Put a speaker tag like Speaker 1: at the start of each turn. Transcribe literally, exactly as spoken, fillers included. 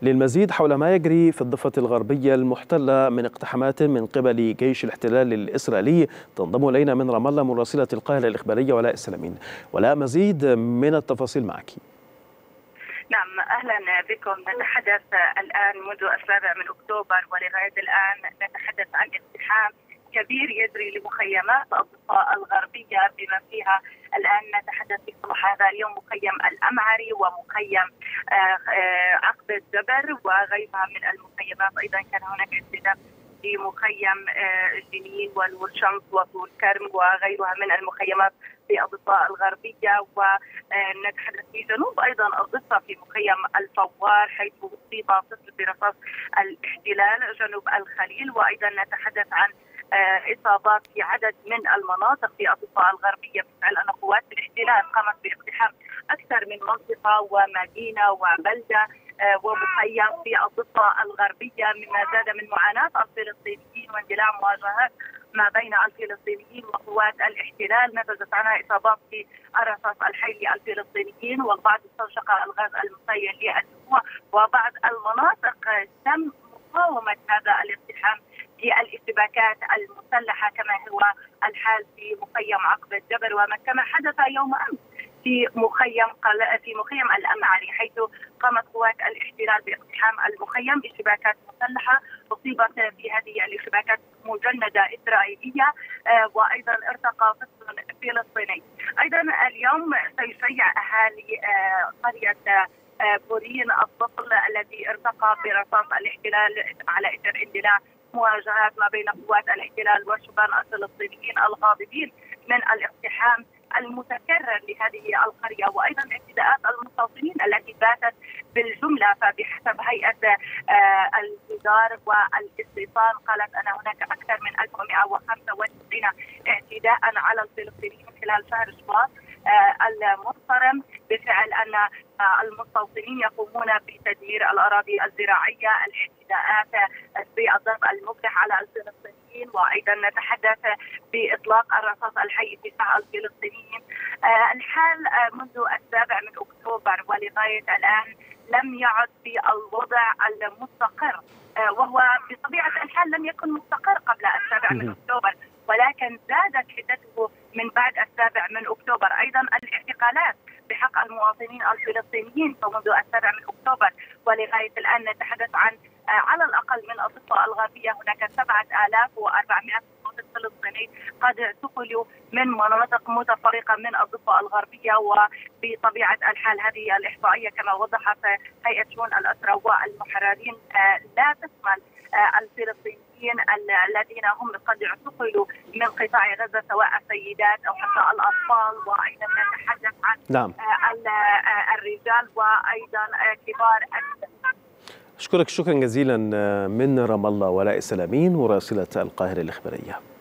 Speaker 1: للمزيد حول ما يجري في الضفة الغربية المحتلة من اقتحامات من قبل جيش الاحتلال الإسرائيلي تنضم إلينا من رام الله مراسلة القاهرة الإخبارية ولاء السلامين. ولا مزيد من التفاصيل معك.
Speaker 2: نعم، أهلا بكم. نتحدث الآن منذ السابع من أكتوبر ولغاية الآن نتحدث عن اقتحام كبير يجري لمخيمات الضفة الغربية بما فيها الآن نتحدث في صباح هذا اليوم مخيم الأمعري ومخيم عقب الجبر وغيرها من المخيمات. أيضا كان هناك استهداف في مخيم جنين والورشمس وطول كرم وغيرها من المخيمات في الضفة الغربية. ونتحدث في جنوب أيضا الضفة في مخيم الفوار حيث أصيب طفل برصاص الاحتلال جنوب الخليل. وأيضا نتحدث عن إصابات في عدد من المناطق في الضفة الغربية بفعل أن قوات الاحتلال قامت باقتحام أكثر من منطقة ومدينة وبلدة ومخيم في الضفة الغربية، مما زاد من معاناة الفلسطينيين واندلاع مواجهات ما بين الفلسطينيين وقوات الاحتلال نتجت عنها إصابات في الرصاص الحي للفلسطينيين، والبعض استنشق الغاز المسيل للدموع، وبعض المناطق تم مقاومة هذا الاقتحام في الاشتباكات المسلحة كما هو الحال في مخيم عقب الجبر وكما حدث يوم أمس في مخيم في مخيم الأمعري حيث قامت قوات الاحتلال باقتحام المخيم باشتباكات مسلحة. أصيبت في هذه الاشتباكات مجندة إسرائيلية وأيضا ارتقى طفل فلسطيني. أيضا اليوم سيشيع أهالي قرية بورين الطفل الذي ارتقى برصاص الاحتلال على إثر اندلاع مواجهات ما بين قوات الاحتلال والشبان الفلسطينيين الغاضبين من الاقتحام المتكرر لهذه القرية، وأيضا اعتداءات المستوطنين التي باتت بالجملة. فبحسب هيئة الإنذار والاستيطان قالت أن هناك أكثر من ألف ومئة وخمسة وتسعين اعتداء على الفلسطينيين خلال شهر شباط المنصرم بفعل أن المستوطنين يقومون بتدمير الأراضي الزراعية، الاعتداءات بالضرب المبرح على الفلسطينيين، وأيضا نتحدث بإطلاق الرصاص الحي في شعب الفلسطينيين. الحال منذ السابع من أكتوبر ولغاية الآن لم يعد في الوضع المستقر، وهو بطبيعة الحال لم يكن مستقر قبل السابع من أكتوبر، ولكن زادت حدته من بعد السابع من أكتوبر. أيضا الاعتقالات بحق المواطنين الفلسطينيين فمنذ السابع من أكتوبر ولغاية الآن نتحدث عن على الأقل من الضفة الغربية هناك سبعة آلاف وأربعمائة مواطن فلسطيني قد اعتقلوا من مناطق متفرقة من الضفة الغربية. وبطبيعة الحال هذه الإحصائية كما وضحت هيئة شؤون الأسرى والمحررين لا تشمل الفلسطينيين الذين هم قد اعتقلوا من قطاع غزة سواء السيدات أو حتى الأطفال، وأيضا نتحدث عن
Speaker 1: نعم.
Speaker 2: الرجال وأيضا كبار السن.
Speaker 1: أشكرك شكرا جزيلا من رام الله ولاء السلامين مراسلة القاهرة الإخبارية.